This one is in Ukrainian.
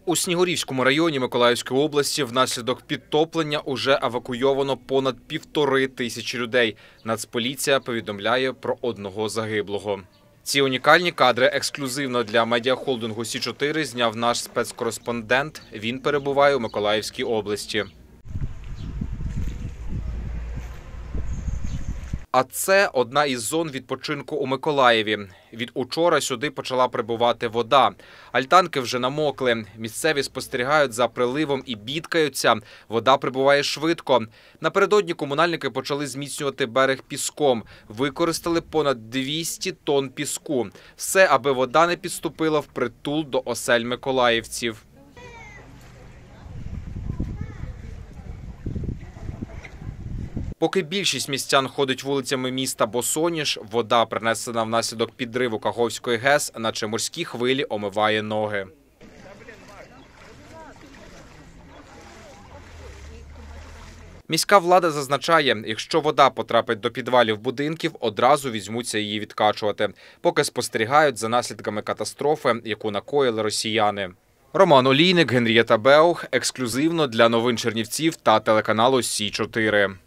У Снігурівському районі Миколаївської області внаслідок підтоплення уже евакуйовано понад 1500 людей. Нацполіція повідомляє про одного загиблого. Ці унікальні кадри ексклюзивно для медіахолдингу Сі-4 зняв наш спецкореспондент. Він перебуває у Миколаївській області. А це одна із зон відпочинку у Миколаєві. Від учора сюди почала прибувати вода. Альтанки вже намокли. Місцеві спостерігають за приливом і бідкаються. Вода прибуває швидко. Напередодні комунальники почали зміцнювати берег піском. Використали понад 200 тонн піску. Все, аби вода не підступила впритул до осель миколаївців. Поки більшість містян ходить вулицями міста босоніж, вода, принесена внаслідок підриву Каховської ГЕС, наче морські хвилі омиває ноги. Міська влада зазначає, якщо вода потрапить до підвалів будинків, одразу візьмуться її відкачувати, поки спостерігають за наслідками катастрофи, яку накоїли росіяни. Роман Олійник, Генрієта Беух, ексклюзивно для новин Чернівців та телеканалу Сі-4.